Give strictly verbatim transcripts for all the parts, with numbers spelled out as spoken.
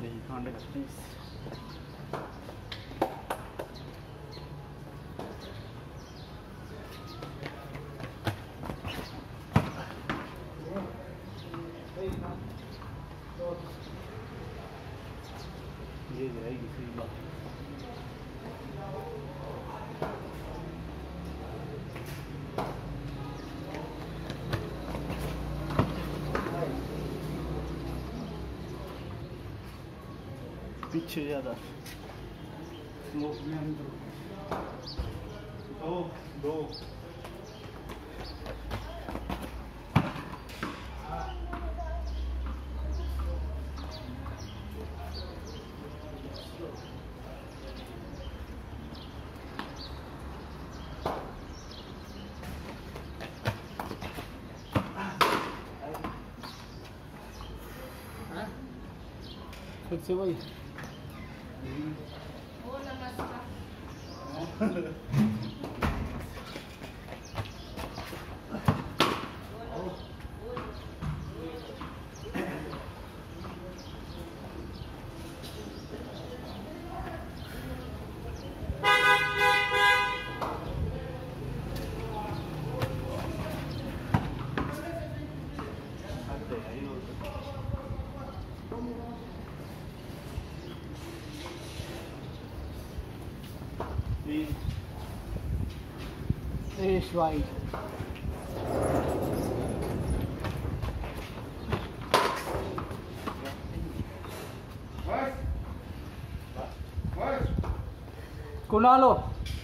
यही कांड का पीस ये जाएगी सही बात। पीछे ज्यादा स्मोक में हम दो दो फिर से वही It's right. What? What? Kunalo.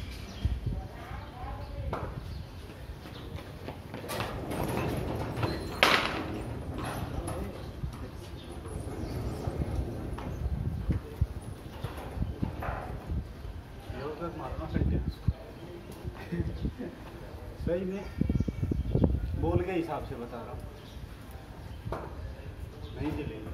सही में बोल के हिसाब से बता रहा हूँ, नहीं चलेगा।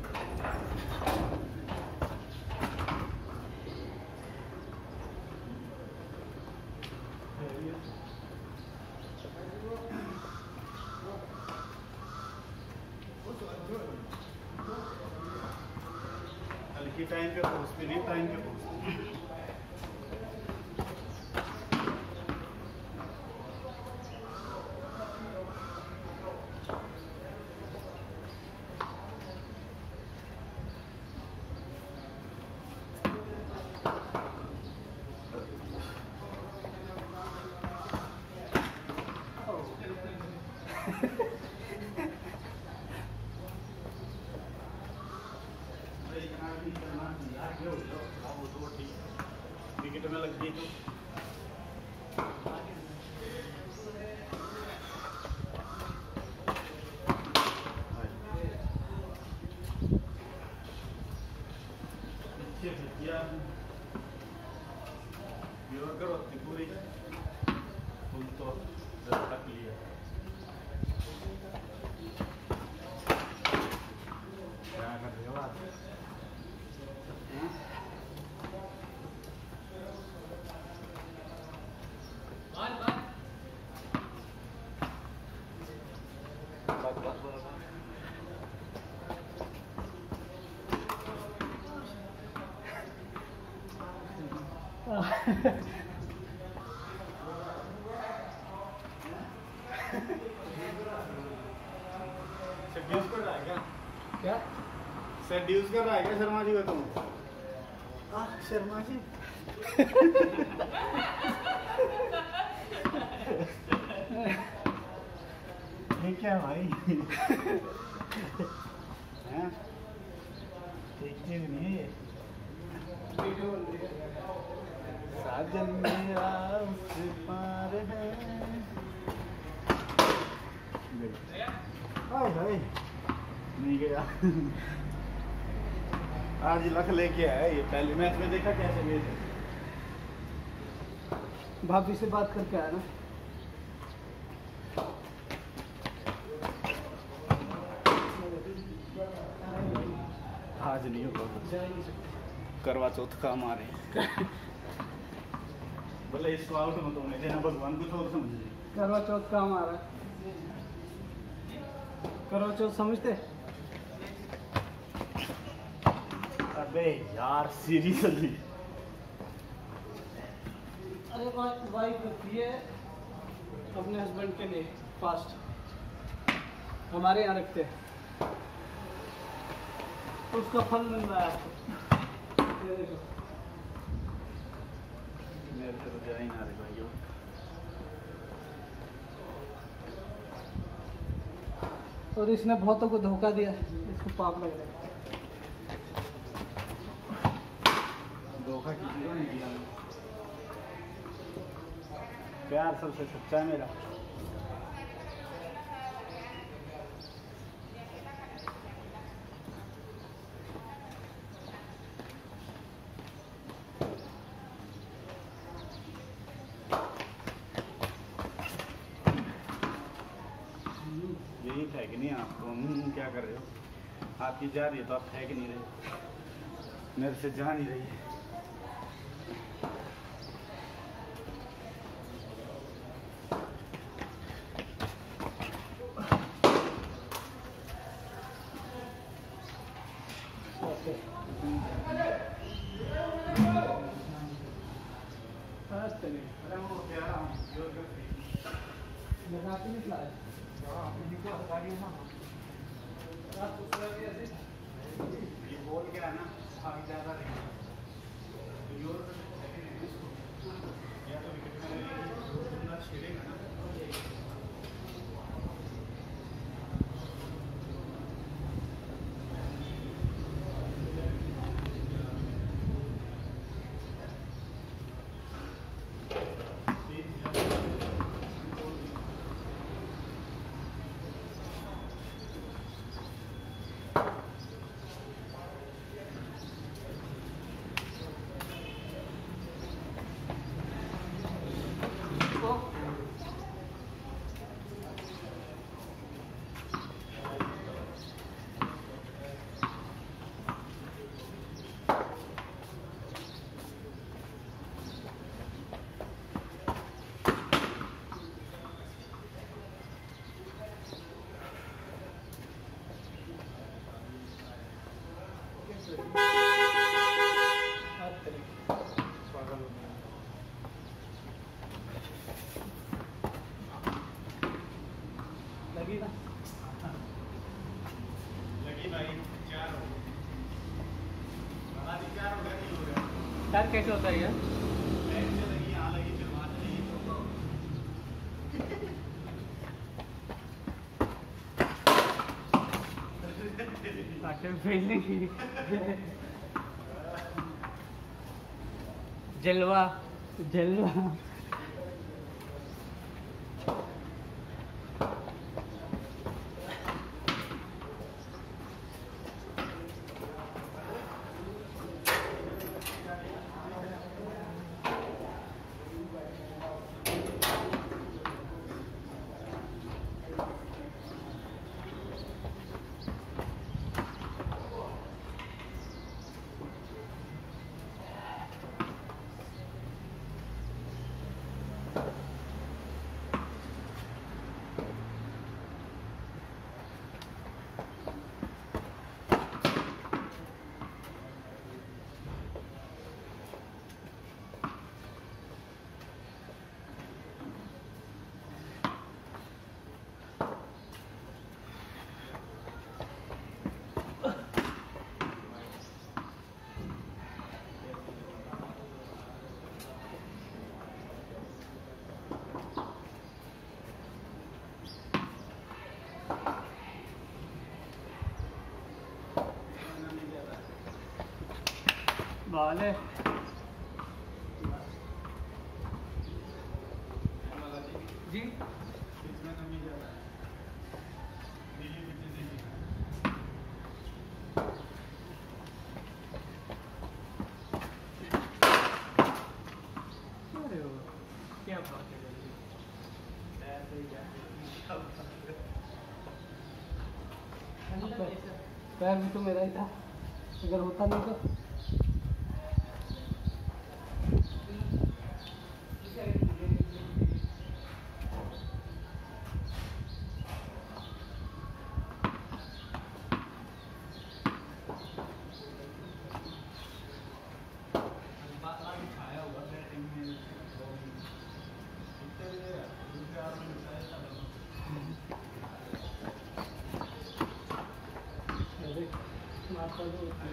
हल्की टाइम पे पहुँचती नहीं, टाइम पे पहुँचती। विकेट में लग गई तो करो पूरी फुल तो तक लिया। क्या कर रहे हो आप? सेड्यूस कर रहा है क्या? क्या सेड्यूस कर रहा है क्या शर्मा जी को तुम? आ शर्मा जी ये क्या भाई? हैं? देखते नहीं है ये। साजन मेरा उससे पार है। हाय हाय नहीं गया। आज लख लेके आया ये, पहले मैच में देखा कैसे गए थे। भाभी से बात करके आया ना। आज नहीं होगा, करवा चौथ का हमारे बोले इसको आउट मत होने देना, भगवान कुछ और समझ ले। करवा चौथ का हमारा करवा चौथ समझते? अबे यार सीरियसली अरे वाइफ रखती है अपने हस्बैंड के लिए फास्ट, हमारे यहाँ रखते हैं तो उसका फल मिल रहा है आपको। ये देखो मेरे से तो जा ही ना रहे भाइयों। और इसने बहुतों को धोखा दिया, इसको पाप लग रहा है। धोखा किसी को नहीं दिया, प्यार सबसे सच्चा है मेरा। यही फेंक नहीं आपको, हम्म, क्या कर रहे हो? आपकी जा रही है तो आप फेंक नहीं रहे, मेरे से जा नहीं रही है। ये बोल के आना आगे ज़्यादा नहीं या तो विकेट में छेड़ेगा ना। लगी ना? लगी भाई, चार हो गए। चार हो गया, तीन हो गया। यार कैसे होता है यार? ऐसे लगी, यहाँ लगी, फिर वहाँ लगी, तो आखिर फेल नहीं की। जलवा जलवा वाले जी इसमें नमी ज़्यादा है। नीली मिट्टी नहीं है। अरे वो क्या बात है, ऐसे ही क्या पैर भी तो मेरा ही था, अगर होता नहीं तो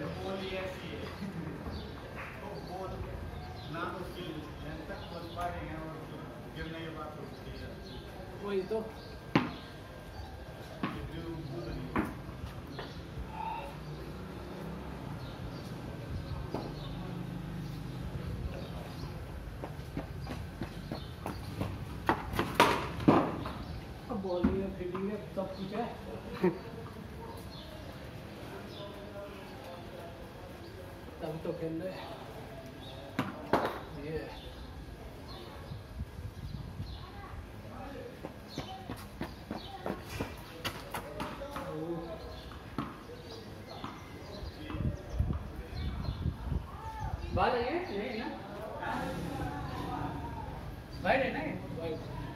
बोली ऐसी है वो बोल ना उसकी जन तक बोल पाएंगे और गिरने की बात होती है वही तो अब बॉलिंग है फील्डिंग है सब कुछ है तब तो खेल रहे ये बाहर है यही ना वाइड है ना ये वाइड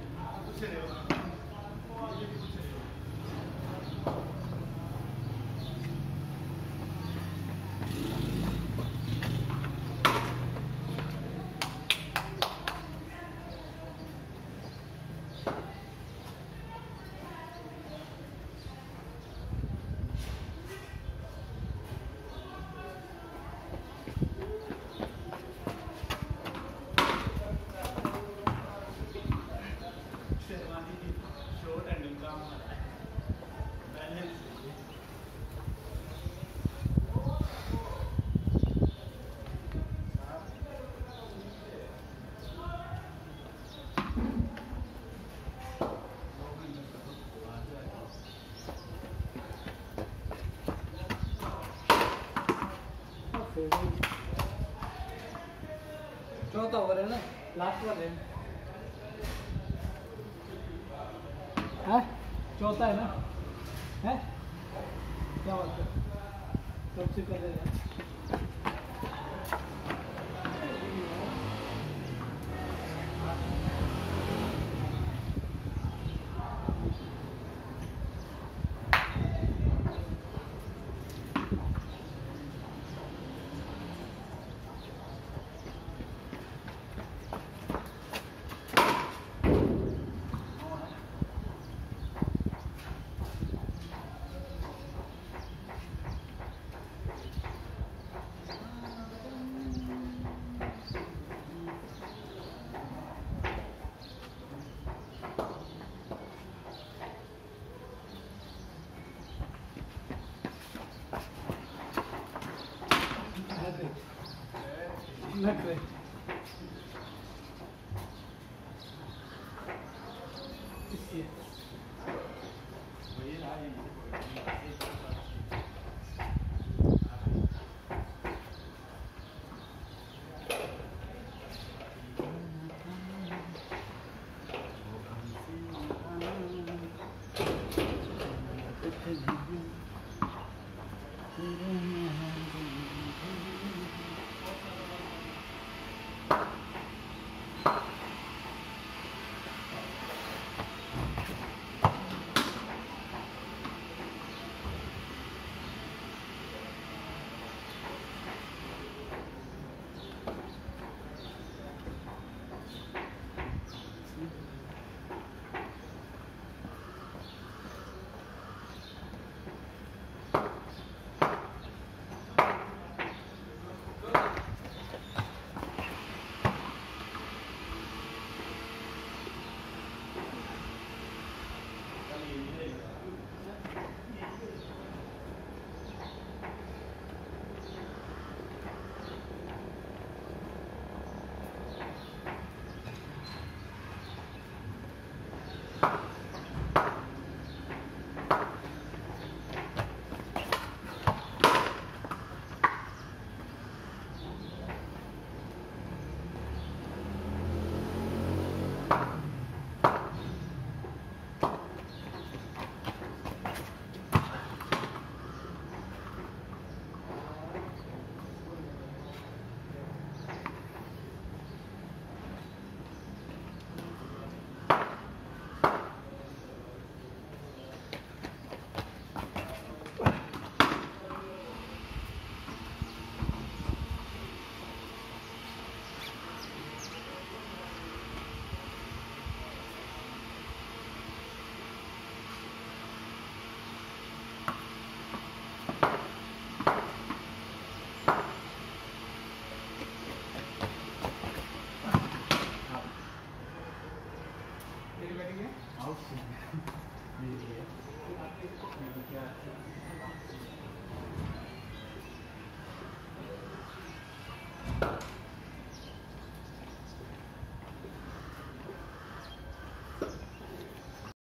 चौथा ओवर है ना लास्ट ओवर है हैं चौथा है ना है क्या बात है सबसे पहले लग रहे हैं।